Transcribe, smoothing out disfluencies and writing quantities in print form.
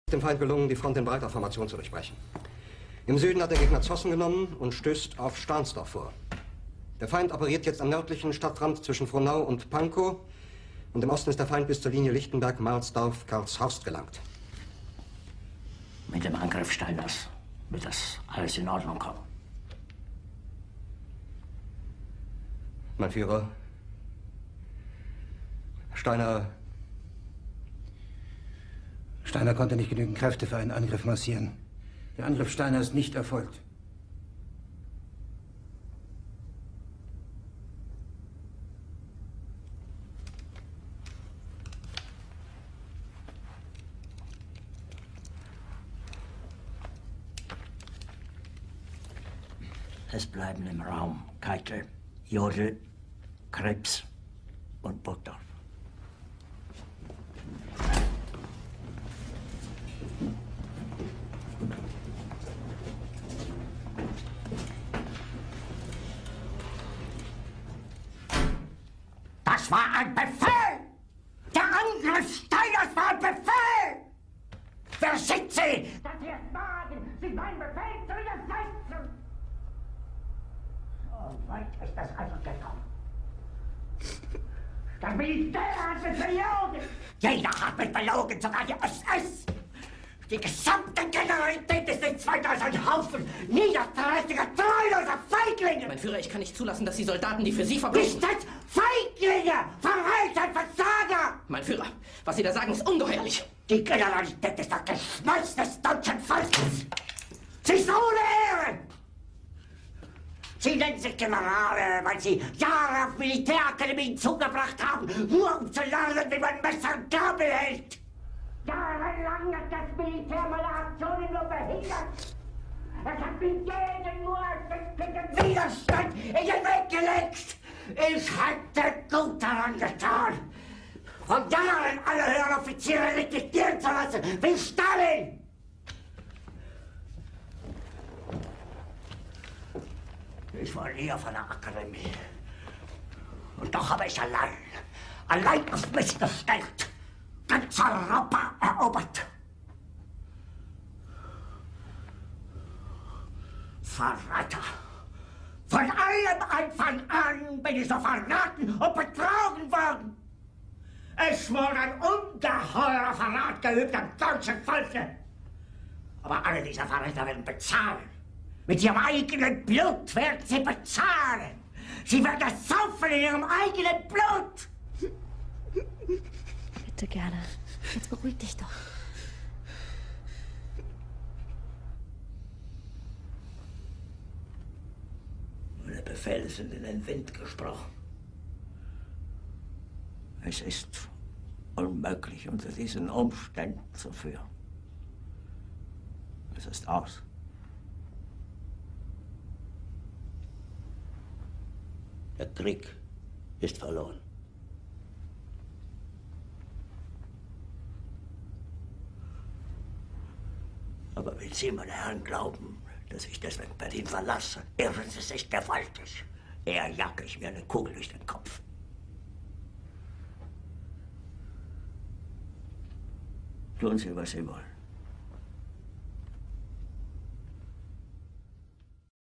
Dem Feind gelungen, die Front in breiter Formation zu durchbrechen. Im Süden hat der Gegner Zossen genommen und stößt auf Stahnsdorf vor. Der Feind operiert jetzt am nördlichen Stadtrand zwischen Frohnau und Pankow und im Osten ist der Feind bis zur Linie Lichtenberg-Marsdorf-Karlshorst gelangt. Mit dem Angriff Steiners wird das alles in Ordnung kommen. Mein Führer, Steiner konnte nicht genügend Kräfte für einen Angriff massieren. Der Angriff Steiner ist nicht erfolgt. Es bleiben im Raum Keitel, Jodl, Krebs und Burgdorf. Das war ein Befehl! Der Angriff Steiners war ein Befehl! Wer sind Sie, dass Sie es wagen, sich meinen Befehl zu widersetzen? So weit ist das also gekommen. Das Militär hat mich belogen! Jeder hat mich belogen, sogar die SS! Die gesamte Generalität ist nichts weiter als ein Haufen niederträchtiger, treuloser Feiglinge! Mein Führer, ich kann nicht zulassen, dass die Soldaten, die für Sie verbringen... Nicht als Feiglinge! Verreiter, Versager! Mein Führer, was Sie da sagen, ist ungeheuerlich! Die Generalität ist das Geschmolz des deutschen Volkes! Sie ist ohne Ehre! Sie nennen sich Generale, weil Sie Jahre auf Militärakademien zugebracht haben, nur um zu lernen, wie man Messer und Gabel hält! Jahrelang hat das Militär meine Aktionen nur behindert. Es hat mir jeden nur ersichtlichen Widerstand in den Weg gelegt. Ich hätte gut daran getan, von Jahren alle höheren Offiziere liquidieren zu lassen, wie Stalin. Ich war nie auf einer Akademie. Und doch habe ich allein auf mich gestellt, ganz Europa erobert. Verräter! Von allem Anfang an bin ich so verraten und betrogen worden. Es wurde ein ungeheurer Verrat geübt am deutschen Volke. Aber alle diese Verräter werden bezahlen. Mit ihrem eigenen Blut werden sie bezahlen. Sie werden es saufen in ihrem eigenen Blut. Bitte gerne. Jetzt beruhig dich doch. Meine Befehle sind in den Wind gesprochen. Es ist unmöglich, unter diesen Umständen zu führen. Es ist aus. Der Krieg ist verloren. Aber wenn Sie, meine Herren, glauben, dass ich deswegen Berlin verlasse, irren Sie sich gewaltig. Eher jage ich mir eine Kugel durch den Kopf. Tun Sie, was Sie wollen.